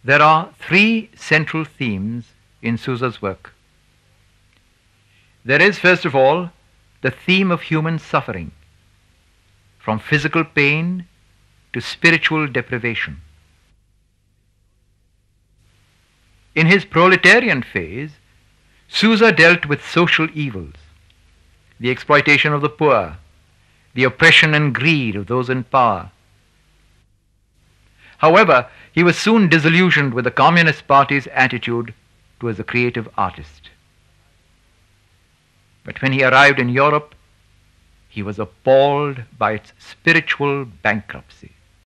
There are three central themes in Souza's work. There is, first of all, the theme of human suffering, from physical pain to spiritual deprivation. In his proletarian phase, Souza dealt with social evils, the exploitation of the poor, the oppression and greed of those in power. However, he was soon disillusioned with the Communist Party's attitude towards the creative artist. But when he arrived in Europe, he was appalled by its spiritual bankruptcy.